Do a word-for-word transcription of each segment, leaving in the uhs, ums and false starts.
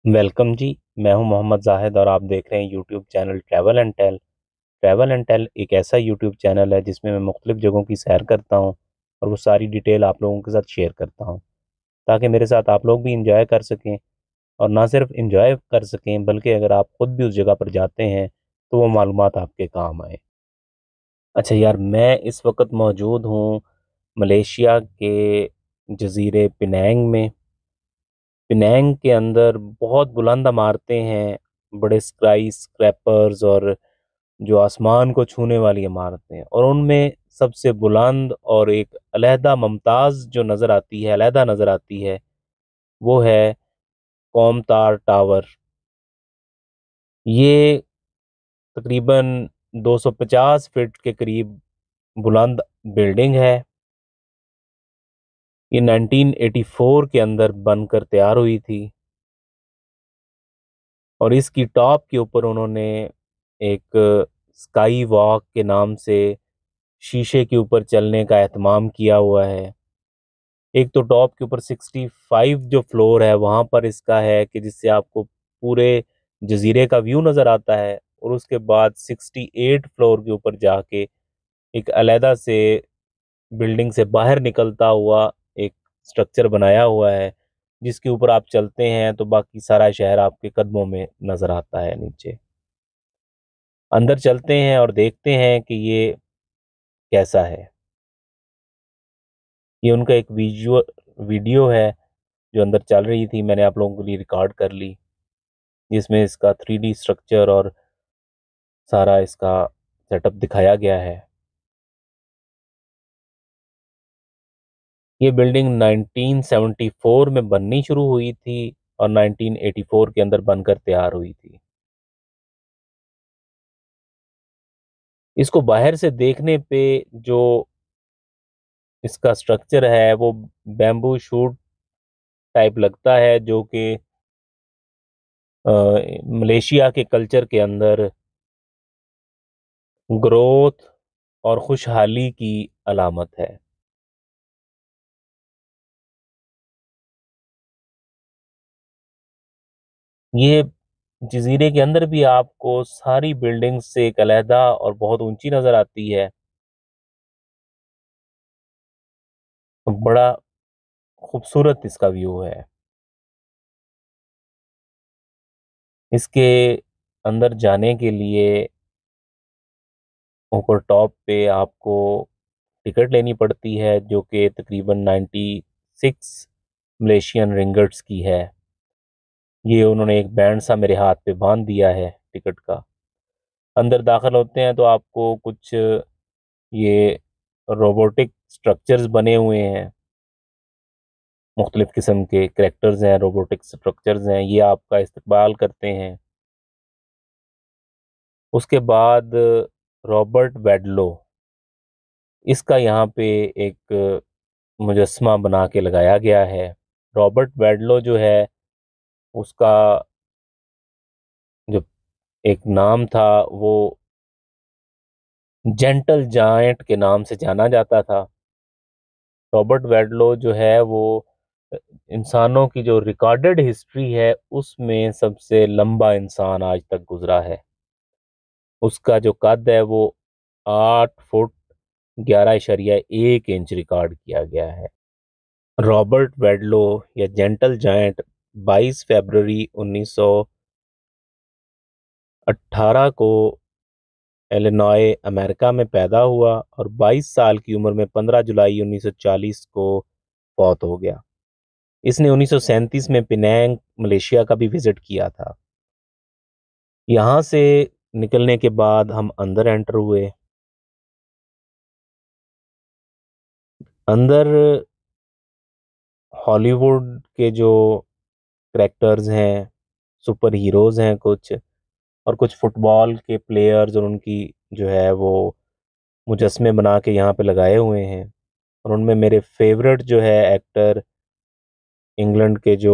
Welcome जी। मैं हूं मोहम्मद जाहिद और आप देख रहे हैं YouTube channel Travel and Tale. Travel and Tale एक ऐसा यूट्यूब चैनल है जिसमें मैं मुख्तलिफ जगहों की सैर करता हूं और वो सारी डिटेल आप लोगों के साथ शेयर करता हूं ताकि मेरे साथ आप लोग भी इंजॉय कर सकें। और ना सिर्फ इंजॉय कर सकें बल्कि अगर आप खुद भी उस जगह पर जाते हैं तो वो मालूमात आपके काम आए। अच्छा यार, मैं इस वक्त मौजूद हूँ मलेशिया के जजीरे पिनैंग में। पिनैंग के अंदर बहुत बुलंद इमारतें हैं, बड़े स्काई स्क्रैपर्स और जो आसमान को छूने वाली इमारतें हैं, और उनमें सबसे बुलंद और एक अलहदा मुमताज़ जो नज़र आती है, अलहदा नज़र आती है, वो है कौमतार टावर। ये तकरीबन दो सौ पचास फीट के करीब बुलंद बिल्डिंग है। ये नाइनटीन एटी फोर के अंदर बनकर तैयार हुई थी और इसकी टॉप के ऊपर उन्होंने एक स्काई वॉक के नाम से शीशे के ऊपर चलने का एहतमाम किया हुआ है। एक तो टॉप के ऊपर सिक्सटी फाइव जो फ्लोर है वहाँ पर इसका है कि जिससे आपको पूरे जजीरे का व्यू नज़र आता है, और उसके बाद सिक्सटी एट फ्लोर के ऊपर जाके एक अलहदा से बिल्डिंग से बाहर निकलता हुआ एक स्ट्रक्चर बनाया हुआ है, जिसके ऊपर आप चलते हैं तो बाकी सारा शहर आपके कदमों में नज़र आता है नीचे। अंदर चलते हैं और देखते हैं कि ये कैसा है। ये उनका एक विजुअल वीडियो है जो अंदर चल रही थी, मैंने आप लोगों के लिए रिकॉर्ड कर ली, जिसमें इसका थ्री डी स्ट्रक्चर और सारा इसका सेटअप दिखाया गया है। ये बिल्डिंग नाइनटीन सेवेंटी फोर में बननी शुरू हुई थी और नाइनटीन एटी फोर के अंदर बनकर तैयार हुई थी। इसको बाहर से देखने पे जो इसका स्ट्रक्चर है वो बैम्बू शूट टाइप लगता है, जो कि अ, मलेशिया के कल्चर के अंदर ग्रोथ और खुशहाली की अलामत है। ये जजीरे के अंदर भी आपको सारी बिल्डिंग्स से एक अलहदा और बहुत ऊंची नजर आती है। बड़ा खूबसूरत इसका व्यू है। इसके अंदर जाने के लिए ऊपर टॉप पे आपको टिकट लेनी पड़ती है, जो कि तकरीबन नाइन्टी सिक्स मलेशियन रिंगट्स की है। ये उन्होंने एक बैंड सा मेरे हाथ पे बांध दिया है टिकट का। अंदर दाखिल होते हैं तो आपको कुछ ये रोबोटिक स्ट्रक्चर्स बने हुए हैं, मुख्तलिफ किस्म के करेक्टर्स हैं, रोबोटिक स्ट्रक्चर्स हैं, ये आपका इस्तकबाल करते हैं। उसके बाद रॉबर्ट वेडलो, इसका यहाँ पे एक मुजस्समा बना के लगाया गया है। रॉबर्ट वेडलो जो है उसका जो एक नाम था वो जेंटल जायंट के नाम से जाना जाता था। रॉबर्ट वेडलो जो है वो इंसानों की जो रिकॉर्डेड हिस्ट्री है उसमें सबसे लंबा इंसान आज तक गुजरा है। उसका जो कद है वो आठ फुट ग्यारह इशरिया एक इंच रिकॉर्ड किया गया है। रॉबर्ट वेडलो या जेंटल जायंट बाईस फरवरी उन्नीस सौ अट्ठारह को इलिनॉय अमेरिका में पैदा हुआ और बाईस साल की उम्र में पंद्रह जुलाई उन्नीस सौ चालीस को फौत हो गया। इसने उन्नीस सौ सैंतीस में पिनैंग मलेशिया का भी विजिट किया था। यहाँ से निकलने के बाद हम अंदर एंटर हुए। अंदर हॉलीवुड के जो करेक्टर्स हैं, सुपर हीरोज हैं कुछ, और कुछ फुटबॉल के प्लेयर्स और उनकी जो है वो मुजस्मे बना के यहाँ पे लगाए हुए हैं। और उनमें मेरे फेवरेट जो है एक्टर इंग्लैंड के जो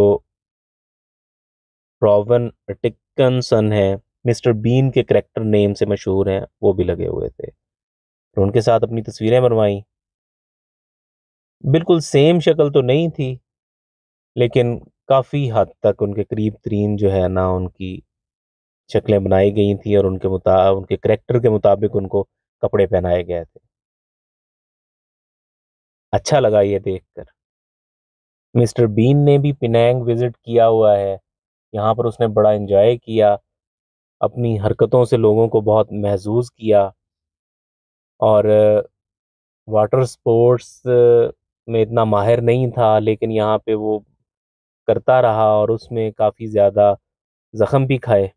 रॉवन टिक्कनसन है, मिस्टर बीन के करेक्टर नेम से मशहूर हैं, वो भी लगे हुए थे और उनके साथ अपनी तस्वीरें बनवाई। बिल्कुल सेम शक्ल तो नहीं थी, लेकिन काफ़ी हद तक उनके करीब तरीन जो है ना उनकी शक्लें बनाई गई थी और उनके मुता उनके करेक्टर के मुताबिक उनको कपड़े पहनाए गए थे। अच्छा लगा ये देखकर। मिस्टर बीन ने भी पिनांग विजिट किया हुआ है। यहाँ पर उसने बड़ा एंजॉय किया, अपनी हरकतों से लोगों को बहुत महसूस किया। और वाटर स्पोर्ट्स में इतना माहिर नहीं था, लेकिन यहाँ पे वो करता रहा और उसमें काफ़ी ज़्यादा जख्म भी खाए,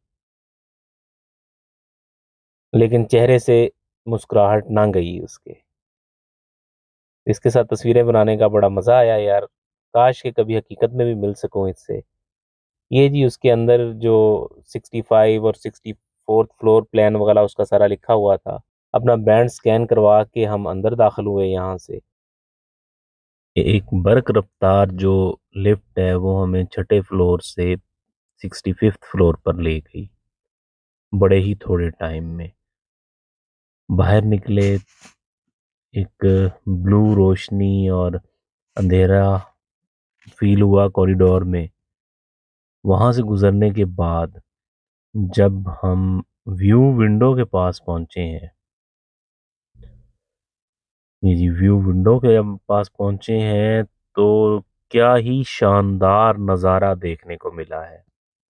लेकिन चेहरे से मुस्कुराहट ना गई उसके। इसके साथ तस्वीरें बनाने का बड़ा मज़ा आया यार। काश कि कभी हकीकत में भी मिल सकूं इससे। ये जी उसके अंदर जो सिक्सटी फाइव और सिक्सटी फोर्थ फ्लोर प्लान वगैरह उसका सारा लिखा हुआ था। अपना बैंड स्कैन करवा के हम अंदर दाखिल हुए यहाँ से। एक बर्क रफ्तार जो लिफ्ट है वो हमें छठे फ्लोर से सिक्सटी फिफ्थ फ्लोर पर ले गई, बड़े ही थोड़े टाइम में। बाहर निकले, एक ब्लू रोशनी और अंधेरा फील हुआ कॉरिडोर में। वहां से गुजरने के बाद जब हम व्यू विंडो के पास पहुंचे हैं, ये जी व्यू विंडो के जब पास पहुंचे हैं तो क्या ही शानदार नज़ारा देखने को मिला है।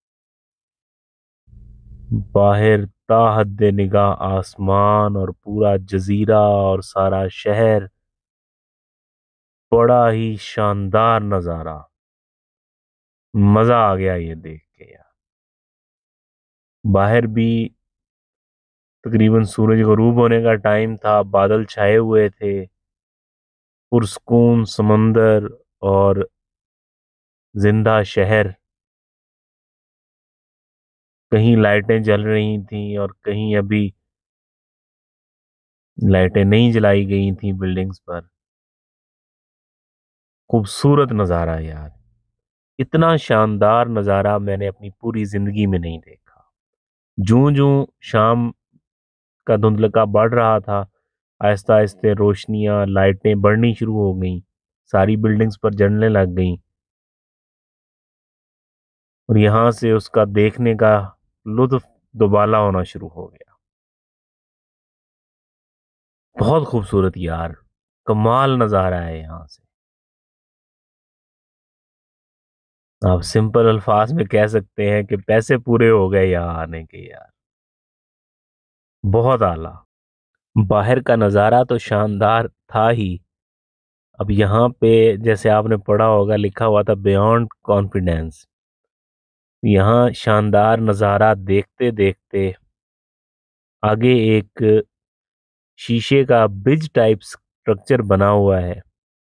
बाहर ताहद निगाह आसमान और पूरा जजीरा और सारा शहर, बड़ा ही शानदार नज़ारा। मज़ा आ गया ये देख के यार। बाहर भी तकरीबन सूरज गरूब होने का टाइम था, बादल छाए हुए थे, पुरस्कून समंदर और जिंदा शहर। कहीं लाइटें जल रही थीं और कहीं अभी लाइटें नहीं जलाई गई थीं बिल्डिंग्स पर। खूबसूरत नज़ारा यार। इतना शानदार नज़ारा मैंने अपनी पूरी जिंदगी में नहीं देखा। जूं जूं शाम का धुंधलका बढ़ रहा था, आहिस्ता आहिस्ते रोशनियां लाइटें बढ़नी शुरू हो गईं, सारी बिल्डिंग्स पर जलने लग गईं। और यहाँ से उसका देखने का लुत्फ दुबाला होना शुरू हो गया। बहुत खूबसूरत यार, कमाल नज़ारा है यहाँ से। आप सिंपल अल्फाज में कह सकते हैं कि पैसे पूरे हो गए यहाँ आने के यार। बहुत आला। बाहर का नज़ारा तो शानदार था ही। अब यहाँ पे जैसे आपने पढ़ा होगा लिखा हुआ था बियॉन्ड कॉन्फिडेंस। यहाँ शानदार नज़ारा देखते देखते आगे एक शीशे का ब्रिज टाइप स्ट्रक्चर बना हुआ है,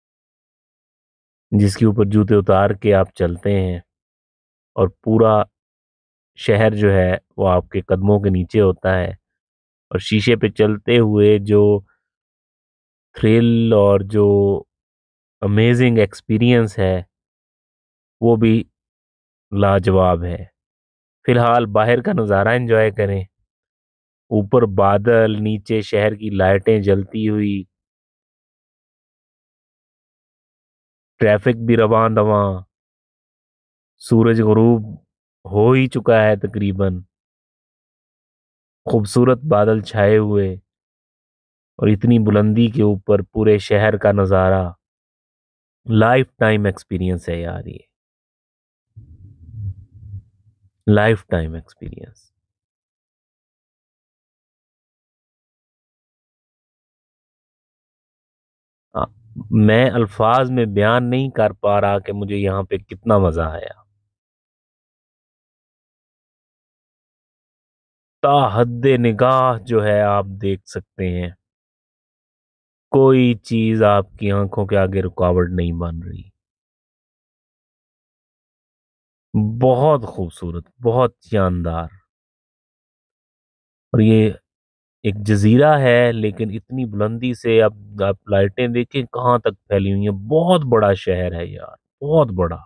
जिसके ऊपर जूते उतार के आप चलते हैं और पूरा शहर जो है वो आपके कदमों के नीचे होता है। और शीशे पे चलते हुए जो थ्रिल और जो अमेजिंग एक्सपीरियंस है वो भी लाजवाब है। फिलहाल बाहर का नज़ारा एंजॉय करें। ऊपर बादल, नीचे शहर की लाइटें जलती हुई, ट्रैफिक भी रवां दवां, सूरज गुरूब हो ही चुका है तकरीबन, खूबसूरत बादल छाए हुए और इतनी बुलंदी के ऊपर पूरे शहर का नज़ारा। लाइफ टाइम एक्सपीरियंस है यार ये, लाइफ टाइम एक्सपीरियंस। मैं अल्फाज में बयान नहीं कर पा रहा कि मुझे यहाँ पे कितना मजा आया। ताहद्दे निगाह जो है आप देख सकते हैं, कोई चीज आपकी आंखों के आगे रुकावट नहीं बन रही। बहुत खूबसूरत, बहुत शानदार। और ये एक जजीरा है लेकिन इतनी बुलंदी से अब आप लाइटें देखें कहाँ तक फैली हुई हैं। बहुत बड़ा शहर है यार, बहुत बड़ा।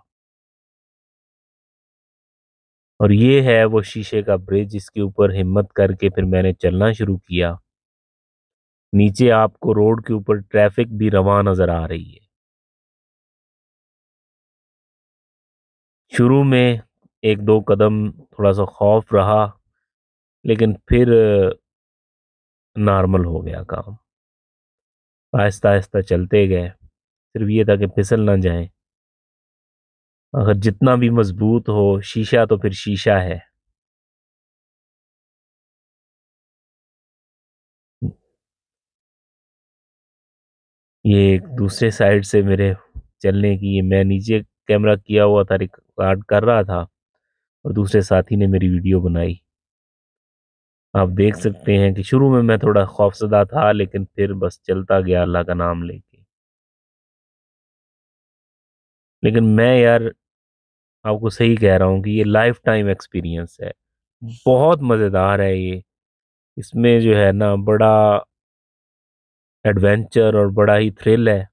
और ये है वो शीशे का ब्रिज जिसके ऊपर हिम्मत करके फिर मैंने चलना शुरू किया। नीचे आपको रोड के ऊपर ट्रैफिक भी रवां नजर आ रही है। शुरू में एक दो कदम थोड़ा सा खौफ रहा, लेकिन फिर नॉर्मल हो गया काम। आहिस्ता आहिस्ता चलते गए। सिर्फ ये था कि फिसल ना जाए। अगर जितना भी मजबूत हो शीशा तो फिर शीशा है। ये एक दूसरे साइड से मेरे चलने की, ये मैं नीचे कैमरा किया हुआ था, रिकॉर्ड कर रहा था, और दूसरे साथी ने मेरी वीडियो बनाई। आप देख सकते हैं कि शुरू में मैं थोड़ा खौफजदा था, लेकिन फिर बस चलता गया अल्लाह का नाम लेके। लेकिन मैं यार आपको सही कह रहा हूँ कि ये लाइफ टाइम एक्सपीरियंस है। बहुत मज़ेदार है ये। इसमें जो है ना बड़ा एडवेंचर और बड़ा ही थ्रिल है।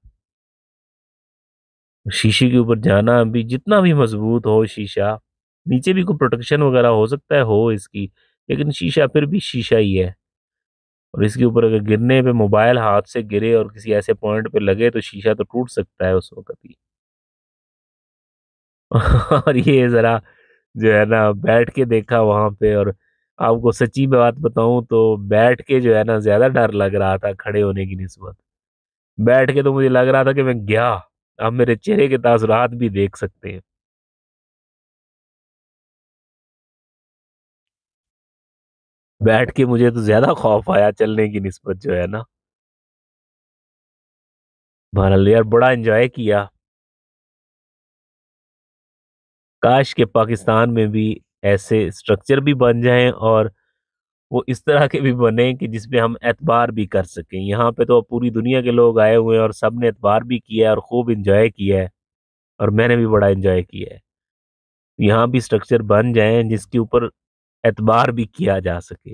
शीशे के ऊपर जाना भी, जितना भी मजबूत हो शीशा, नीचे भी कोई प्रोटेक्शन वगैरह हो सकता है हो इसकी, लेकिन शीशा फिर भी शीशा ही है। और इसके ऊपर अगर गिरने पे मोबाइल हाथ से गिरे और किसी ऐसे पॉइंट पे लगे तो शीशा तो टूट सकता है उस वक्त ही। और ये जरा जो है ना बैठ के देखा वहां पे, और आपको सच्ची बात बताऊं तो बैठ के जो है ना ज्यादा डर लग रहा था खड़े होने की निस्बत। बैठ के तो मुझे लग रहा था कि मैं गया। आप मेरे चेहरे के तासुरात भी देख सकते हैं। बैठ के मुझे तो ज्यादा खौफ आया चलने की निस्बत जो है ना। बहरहाल यार बड़ा एंजॉय किया। काश के पाकिस्तान में भी ऐसे स्ट्रक्चर भी बन जाएं, और वो इस तरह के भी बने कि जिसपे हम एतबार भी कर सकें। यहाँ पे तो पूरी दुनिया के लोग आए हुए हैं और सब ने एतबार भी किया है और खूब एंजॉय किया है। और मैंने भी बड़ा एंजॉय किया है। यहाँ भी स्ट्रक्चर बन जाएं जिसके ऊपर एतबार भी किया जा सके,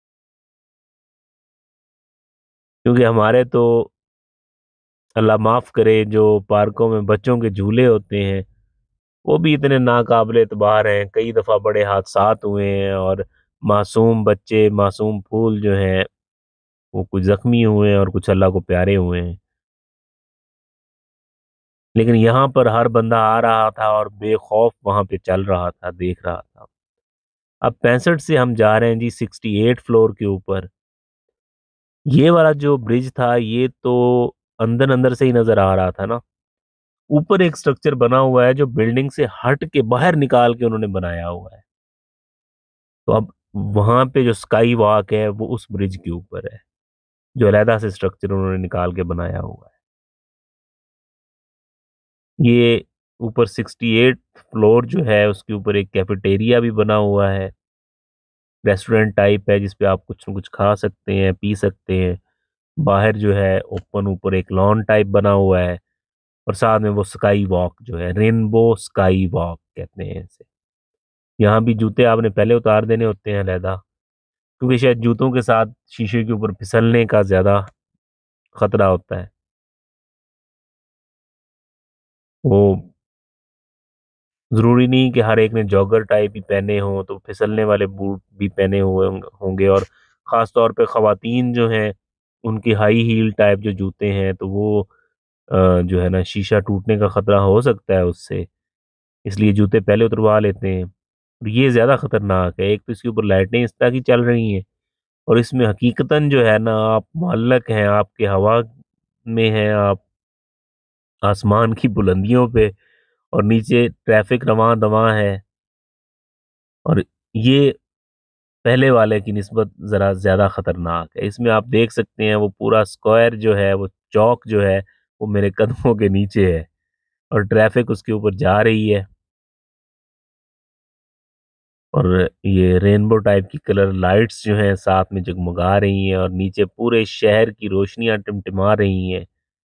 क्योंकि हमारे तो अल्लाह माफ करे जो पार्कों में बच्चों के झूले होते हैं वो भी इतने नाकाबिले एतबार हैं। कई दफ़ा बड़े हादसात हुए हैं और मासूम बच्चे, मासूम फूल जो हैं वो कुछ जख्मी हुए हैं और कुछ अल्लाह को प्यारे हुए हैं। लेकिन यहाँ पर हर बंदा आ रहा था और बेखौफ वहां पे चल रहा था, देख रहा था। अब पैंसठ से हम जा रहे हैं जी सिक्सटी एट फ्लोर के ऊपर। ये वाला जो ब्रिज था ये तो अंदर अंदर से ही नजर आ रहा था ना। ऊपर एक स्ट्रक्चर बना हुआ है जो बिल्डिंग से हट के बाहर निकाल के उन्होंने बनाया हुआ है। तो अब वहां पे जो स्काई वॉक है वो उस ब्रिज के ऊपर है, जो अलहदा से स्ट्रक्चर उन्होंने निकाल के बनाया हुआ है। ये ऊपर सिक्सटी एट फ्लोर जो है उसके ऊपर एक कैफेटेरिया भी बना हुआ है। रेस्टोरेंट टाइप है जिसपे आप कुछ न कुछ खा सकते हैं, पी सकते हैं। बाहर जो है ओपन ऊपर एक लॉन टाइप बना हुआ है। और साथ में वो स्काई वॉक जो है, रेनबो स्काई वॉक कहते हैं इसे। यहाँ भी जूते आपने पहले उतार देने होते हैं अलहदा, क्योंकि शायद जूतों के साथ शीशे के ऊपर फिसलने का ज्यादा खतरा होता है। वो जरूरी नहीं कि हर एक ने जॉगर टाइप ही पहने हों, तो फिसलने वाले बूट भी पहने हुए होंग- होंगे। और ख़ास तौर पे ख़वातीन जो हैं उनकी हाई हील टाइप जो जूते हैं तो वो अ, जो है ना शीशा टूटने का खतरा हो सकता है उससे। इसलिए जूते पहले उतरवा लेते हैं। और ये ज़्यादा खतरनाक है। एक तो इसके ऊपर लाइटें इस तरह की चल रही हैं, और इसमें हकीकतन जो है ना आप मुअल्लक हैं, आपके हवा में हैं, आप आसमान की बुलंदियों पे, और नीचे ट्रैफिक रवां दवां है। और ये पहले वाले की निस्बत ज़रा ज़्यादा ख़तरनाक है। इसमें आप देख सकते हैं वो पूरा स्क्वायर जो है, वो चौक जो है वो मेरे कदमों के नीचे है, और ट्रैफिक उसके ऊपर जा रही है। और ये रेनबो टाइप की कलर लाइट्स जो हैं साथ में जगमगा रही हैं, और नीचे पूरे शहर की रोशनियां टिमटिमा रही हैं।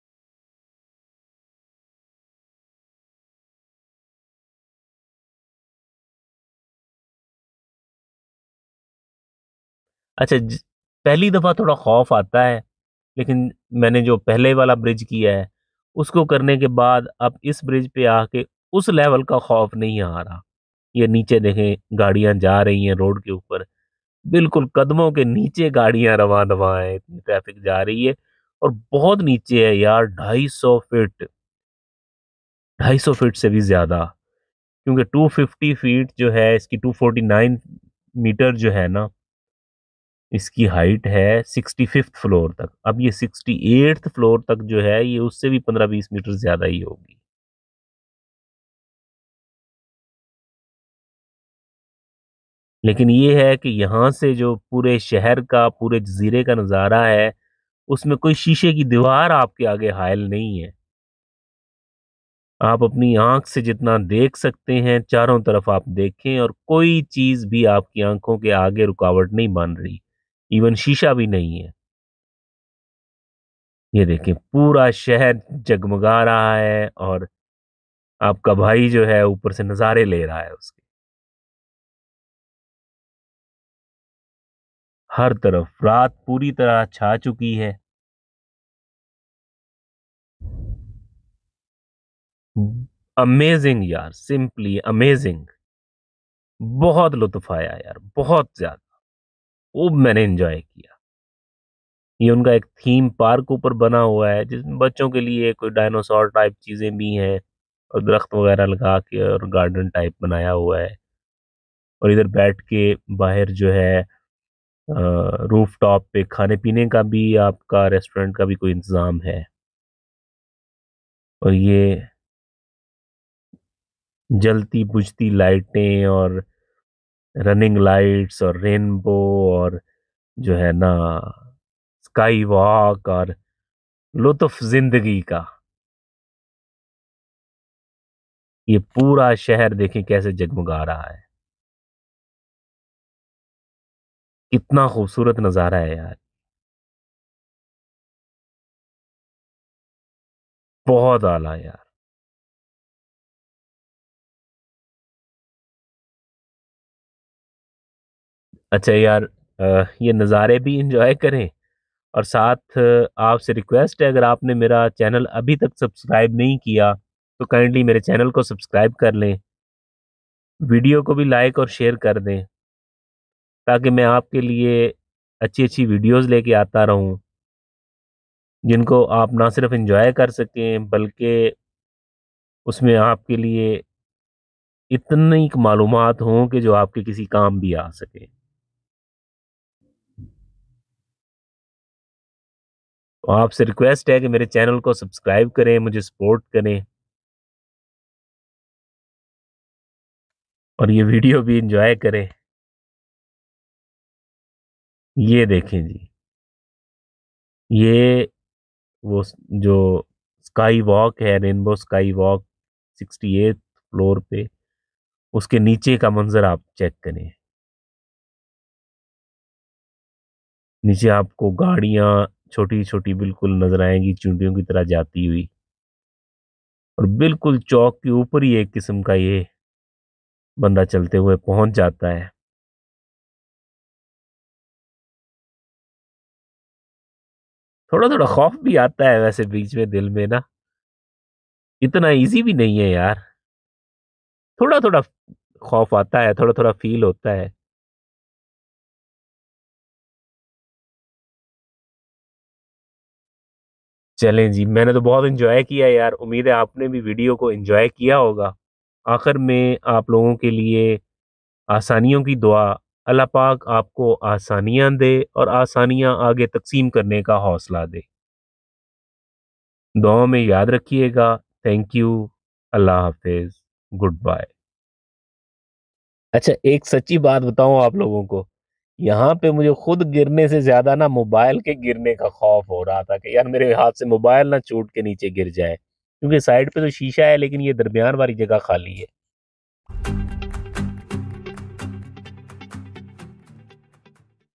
अच्छा ज- पहली दफ़ा थोड़ा खौफ आता है, लेकिन मैंने जो पहले वाला ब्रिज किया है उसको करने के बाद अब इस ब्रिज पे आके उस लेवल का खौफ नहीं आ रहा। ये नीचे देखें गाड़ियां जा रही हैं रोड के ऊपर, बिल्कुल कदमों के नीचे गाड़ियां रवां दवां है, इतनी ट्रैफिक जा रही है। और बहुत नीचे है यार, ढाई सौ फीट, ढाई सौ फीट से भी ज्यादा। क्योंकि टू फिफ्टी फीट जो है इसकी, टू फोर्टी नाइन मीटर जो है ना इसकी हाइट है, सिक्सटी फिफ्थ फ्लोर तक। अब ये सिक्सटी एट्थ फ्लोर तक जो है ये उससे भी पंद्रह बीस मीटर ज्यादा ही होगी। लेकिन ये है कि यहाँ से जो पूरे शहर का, पूरे जजीरे का नज़ारा है, उसमें कोई शीशे की दीवार आपके आगे हायल नहीं है। आप अपनी आंख से जितना देख सकते हैं चारों तरफ आप देखें, और कोई चीज भी आपकी आंखों के आगे रुकावट नहीं बन रही, इवन शीशा भी नहीं है। ये देखें पूरा शहर जगमगा रहा है, और आपका भाई जो है ऊपर से नज़ारे ले रहा है उसके। हर तरफ रात पूरी तरह छा चुकी है। अमेजिंग यार, सिंपली अमेजिंग। बहुत लुत्फ आया यार, बहुत ज्यादा। वो मैंने एंजॉय किया। ये उनका एक थीम पार्क ऊपर बना हुआ है जिसमें बच्चों के लिए कोई डायनासोर टाइप चीजें भी हैं, और दरख्त वगैरह लगा के और गार्डन टाइप बनाया हुआ है। और इधर बैठ के बाहर जो है रूफ टॉप पे खाने पीने का भी, आपका रेस्टोरेंट का भी कोई इंतजाम है। और ये जलती बुझती लाइटें और रनिंग लाइट्स और रेनबो, और जो है ना स्काई वॉक, और लुत्फ जिंदगी का। ये पूरा शहर देखें कैसे जगमगा रहा है। कितना खूबसूरत नजारा है यार। बहुत आला यार। अच्छा यार, अ, ये नज़ारे भी इंजॉय करें, और साथ अ, आपसे रिक्वेस्ट है, अगर आपने मेरा चैनल अभी तक सब्सक्राइब नहीं किया तो काइंडली मेरे चैनल को सब्सक्राइब कर लें। वीडियो को भी लाइक और शेयर कर दें, ताकि मैं आपके लिए अच्छी अच्छी वीडियोस लेके आता रहूं, जिनको आप ना सिर्फ एंजॉय कर सकें, बल्कि उसमें आपके लिए इतनी मालूमात हों कि जो आपके किसी काम भी आ सके। तो आपसे रिक्वेस्ट है कि मेरे चैनल को सब्सक्राइब करें, मुझे सपोर्ट करें, और ये वीडियो भी एंजॉय करें। ये देखें जी, ये वो स- जो स्काई वॉक है, rainbow sky walk, sixty eight floor पे, उसके नीचे का मंजर आप चेक करें। नीचे आपको गाड़ियां छोटी छोटी बिल्कुल नजर आएंगी, चूंटियों की तरह जाती हुई, और बिल्कुल चौक के ऊपर ही एक किस्म का ये बंदा चलते हुए पहुंच जाता है। थोड़ा थोड़ा खौफ भी आता है वैसे बीच में दिल में ना, इतना इजी भी नहीं है यार। थोड़ा थोड़ा खौफ आता है, थोड़ा थोड़ा फील होता है। चलें जी, मैंने तो बहुत एंजॉय किया यार, उम्मीद है आपने भी वीडियो को एंजॉय किया होगा। आखिर में आप लोगों के लिए आसानियों की दुआ। अल्लाह पाक आपको आसानियां दे, और आसानियां आगे तकसीम करने का हौसला दे। दुआओं में याद रखिएगा। Thank you. अल्लाह हाफिज। Good bye. अच्छा, एक सच्ची बात बताऊं आप लोगों को, यहाँ पे मुझे खुद गिरने से ज्यादा ना मोबाइल के गिरने का खौफ हो रहा था कि यार मेरे हाथ से मोबाइल ना छूट के नीचे गिर जाए, क्योंकि साइड पे तो शीशा है लेकिन ये दरमियान वाली जगह खाली है।